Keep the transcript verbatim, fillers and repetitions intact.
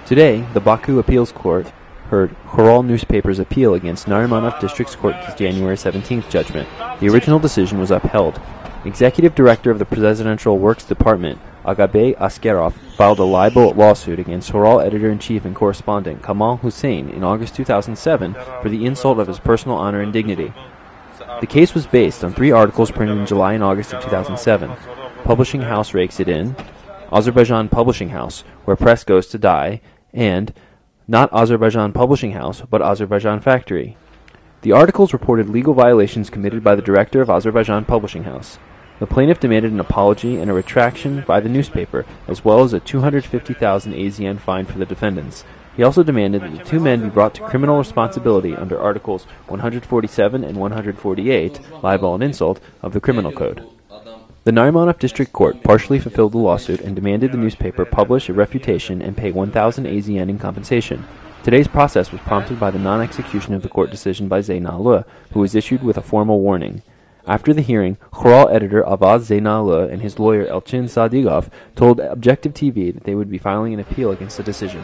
Today, the Baku Appeals Court heard Khoral newspaper's appeal against Narimanov District's Court's January seventeenth judgment. The original decision was upheld. Executive Director of the Presidential Works Department, Agabey Askerov, filed a libel lawsuit against Khoral editor-in-chief and correspondent Kamal Hussein in August two thousand seven for the insult of his personal honor and dignity. The case was based on three articles printed in July and August of two thousand seven. Publishing House Rakes It In, Azerbaijan Publishing House, Where Press Goes to Die, and Not Azerbaijan Publishing House, but Azerbaijan Factory. The articles reported legal violations committed by the director of Azerbaijan Publishing House. The plaintiff demanded an apology and a retraction by the newspaper, as well as a two hundred fifty thousand A Z N fine for the defendants. He also demanded that the two men be brought to criminal responsibility under Articles one hundred forty-seven and one hundred forty-eight, libel and insult, of the Criminal Code. The Narimanov District Court partially fulfilled the lawsuit and demanded the newspaper publish a refutation and pay one thousand A Z N in compensation. Today's process was prompted by the non-execution of the court decision by Zeynaleh, who was issued with a formal warning. After the hearing, Khoral editor Avaz Zeynaleh and his lawyer Elchin Sadigov told Objective T V that they would be filing an appeal against the decision.